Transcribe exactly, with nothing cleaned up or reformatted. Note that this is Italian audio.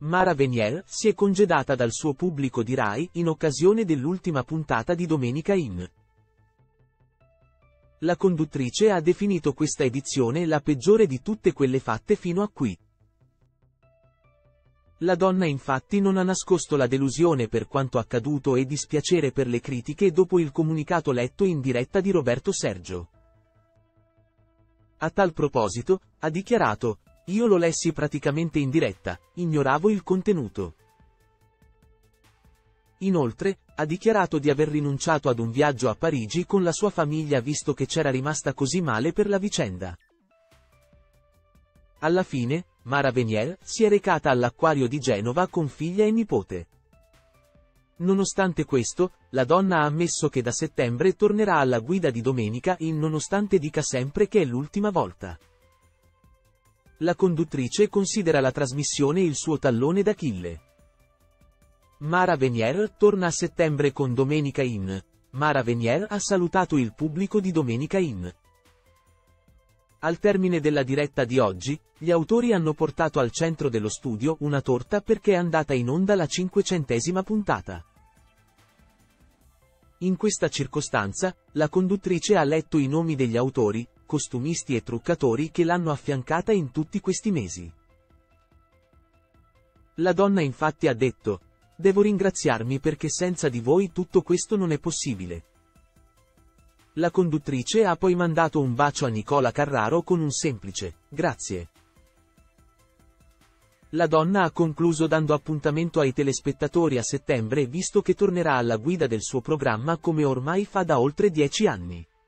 Mara Venier si è congedata dal suo pubblico di Rai in occasione dell'ultima puntata di Domenica In. La conduttrice ha definito questa edizione la peggiore di tutte quelle fatte fino a qui. La donna infatti non ha nascosto la delusione per quanto accaduto e dispiacere per le critiche dopo il comunicato letto in diretta di Roberto Sergio. A tal proposito, ha dichiarato: "Io lo lessi praticamente in diretta, ignoravo il contenuto". Inoltre, ha dichiarato di aver rinunciato ad un viaggio a Parigi con la sua famiglia visto che c'era rimasta così male per la vicenda. Alla fine, Mara Venier si è recata all'Acquario di Genova con figlia e nipote. Nonostante questo, la donna ha ammesso che da settembre tornerà alla guida di Domenica In nonostante dica sempre che è l'ultima volta. La conduttrice considera la trasmissione il suo tallone d'Achille. Mara Venier torna a settembre con Domenica In. Mara Venier ha salutato il pubblico di Domenica In. Al termine della diretta di oggi, gli autori hanno portato al centro dello studio una torta perché è andata in onda la cinquecentesima puntata. In questa circostanza, la conduttrice ha letto i nomi degli autori, costumisti e truccatori che l'hanno affiancata in tutti questi mesi. La donna infatti ha detto: "Devo ringraziarmi perché senza di voi tutto questo non è possibile". La conduttrice ha poi mandato un bacio a Nicola Carraro con un semplice "Grazie". La donna ha concluso dando appuntamento ai telespettatori a settembre visto che tornerà alla guida del suo programma come ormai fa da oltre dieci anni.